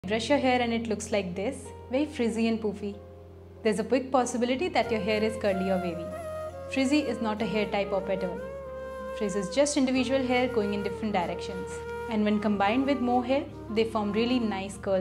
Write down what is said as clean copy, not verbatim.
Brush your hair and it looks like this, very frizzy and poofy. There's a big possibility that your hair is curly or wavy. Frizzy is not a hair type or pattern. Frizz is just individual hair going in different directions. And when combined with more hair, they form really nice curls.